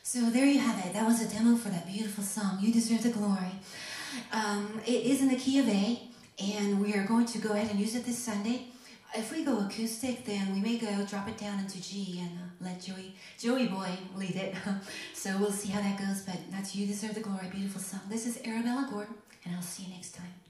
So there you have it. That was a demo for that beautiful song, You Deserve the Glory. It is in the key of A, and we are going to go ahead and use it this Sunday. If we go acoustic, then we may go drop it down into G and let Joey Boy lead it. So we'll see how that goes, but that's You Deserve the Glory, beautiful song. This is Arabella Gordon, and I'll see you next time.